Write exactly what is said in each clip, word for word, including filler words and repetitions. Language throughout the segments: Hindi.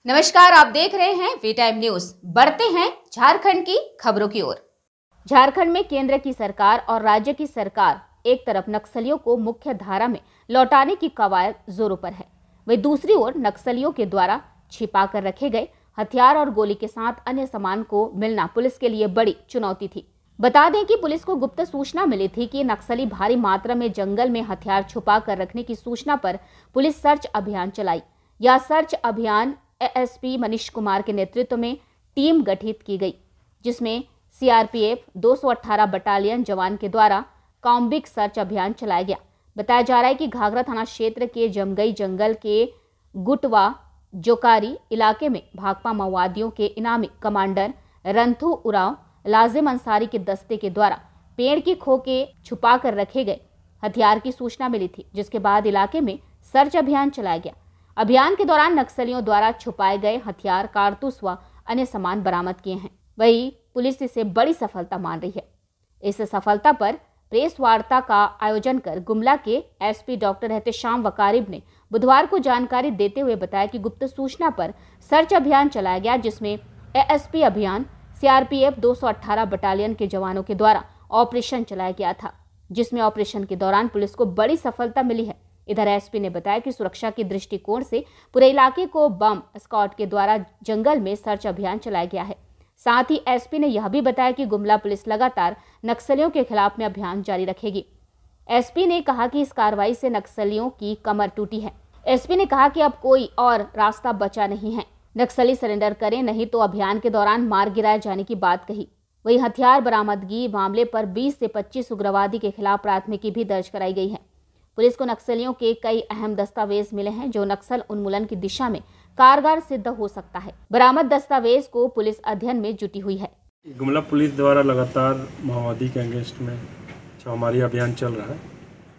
नमस्कार, आप देख रहे हैं वी टाइम न्यूज। बढ़ते हैं झारखंड की खबरों की ओर। झारखंड में केंद्र की सरकार और राज्य की सरकार एक तरफ नक्सलियों को मुख्य धारा में लौटाने की कवायद जोरों पर है, वहीं दूसरी ओर नक्सलियों के द्वारा छिपा कर रखे गए हथियार और गोली के साथ अन्य सामान को मिलना पुलिस के लिए बड़ी चुनौती थी। बता दें कि पुलिस को गुप्त सूचना मिली थी कि नक्सली भारी मात्रा में जंगल में हथियार छुपा कर रखने की सूचना पर पुलिस सर्च अभियान चलाई। यह सर्च अभियान एएसपी मनीष कुमार के नेतृत्व में टीम गठित की गई, जिसमें सीआरपीएफ दो सौ अठारह बटालियन जवान के द्वारा कॉम्बिक सर्च अभियान चलाया गया। बताया जा रहा है कि घाघरा थाना क्षेत्र के जमगई जंगल के गुटवा जोकारी इलाके में भाकपा माओवादियों के इनामी कमांडर रंथू उराव लाजिम अंसारी के दस्ते के द्वारा पेड़ की खो के छुपा कर रखे गए हथियार की सूचना मिली थी, जिसके बाद इलाके में सर्च अभियान चलाया गया। अभियान के दौरान नक्सलियों द्वारा छुपाए गए हथियार, कारतूस व अन्य सामान बरामद किए हैं। वहीं पुलिस इसे बड़ी सफलता मान रही है। इस सफलता पर प्रेस वार्ता का आयोजन कर गुमला के एसपी डॉक्टर एहतेशाम वकारिब ने बुधवार को जानकारी देते हुए बताया कि गुप्त सूचना पर सर्च अभियान चलाया गया, जिसमें एएसपी अभियान सीआरपीएफ दो सौ अठारह बटालियन के जवानों के द्वारा ऑपरेशन चलाया गया था, जिसमें ऑपरेशन के दौरान पुलिस को बड़ी सफलता मिली है। इधर एसपी ने बताया कि सुरक्षा के दृष्टिकोण से पूरे इलाके को बम स्क्वाड के द्वारा जंगल में सर्च अभियान चलाया गया है। साथ ही एसपी ने यह भी बताया कि गुमला पुलिस लगातार नक्सलियों के खिलाफ में अभियान जारी रखेगी। एसपी ने कहा कि इस कार्रवाई से नक्सलियों की कमर टूटी है। एसपी ने कहा कि अब कोई और रास्ता बचा नहीं है, नक्सली सरेंडर करें, नहीं तो अभियान के दौरान मार गिराए जाने की बात कही। वही हथियार बरामदगी मामले पर बीस से पच्चीस उग्रवादी के खिलाफ प्राथमिकी भी दर्ज कराई गई है। पुलिस को नक्सलियों के कई अहम दस्तावेज मिले हैं, जो नक्सल उन्मूलन की दिशा में कारगर सिद्ध हो सकता है। बरामद दस्तावेज को पुलिस अध्ययन में जुटी हुई है। गुमला पुलिस द्वारा लगातार माओवादी के अगेंस्ट में छापामारी अभियान चल रहा है।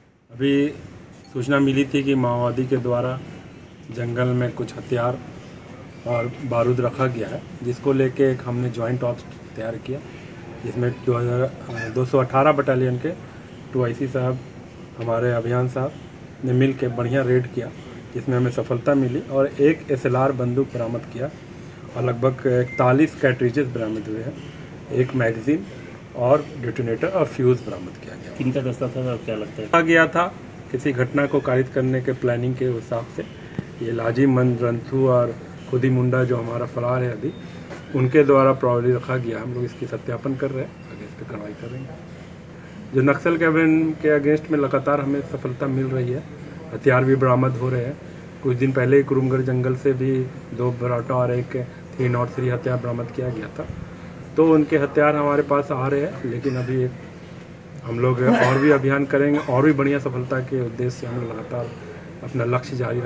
अभी सूचना मिली थी कि माओवादी के द्वारा जंगल में कुछ हथियार और बारूद रखा गया है, जिसको लेके एक हमने जॉइंट ऑप्स तैयार किया, जिसमें दो हज़ार दो सौ अठारह बटालियन के टू आई सी साहब, हमारे अभियान साहब ने मिल के बढ़िया रेड किया, जिसमें हमें सफलता मिली और एक एसएलआर बंदूक बरामद किया और लगभग इकतालीस कैट्रिजेस बरामद हुए हैं, एक मैगजीन और डिटोनेटर और फ्यूज़ बरामद किया गया। किनका दस्ता था और क्या लगता है? आ गया था किसी घटना को कारित करने के प्लानिंग के हिसाब से। ये लाजिम रंथू और खुदी मुंडा जो हमारा फरार है अभी, उनके द्वारा प्रॉब्ली रखा गया। हम लोग इसकी सत्यापन कर रहे हैं, आगे इस पर कार्रवाई करेंगे। जो नक्सल कैबिन के अगेंस्ट में लगातार हमें सफलता मिल रही है, हथियार भी बरामद हो रहे हैं। कुछ दिन पहले कुरुमगढ़ जंगल से भी दो बराटा और एक थ्री नॉट थ्री हथियार बरामद किया गया था, तो उनके हथियार हमारे पास आ रहे हैं। लेकिन अभी हम लोग और भी अभियान करेंगे और भी बढ़िया सफलता के उद्देश्य से हम लोग लगातार अपना लक्ष्य जारी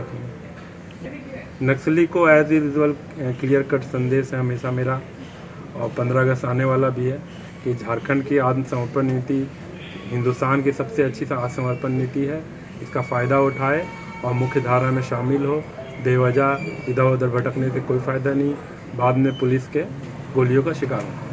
रखेंगे। नक्सली को एज यूजुअल क्लियर कट संदेश है हमेशा मेरा, और पंद्रह अगस्त आने वाला भी है, कि झारखंड की आत्मसमर्पण नीति हिंदुस्तान की सबसे अच्छी आत्मसमर्पण नीति है। इसका फ़ायदा उठाए और मुख्य धारा में शामिल हो। बेवजह इधर उधर भटकने से कोई फ़ायदा नहीं, बाद में पुलिस के गोलियों का शिकार हो।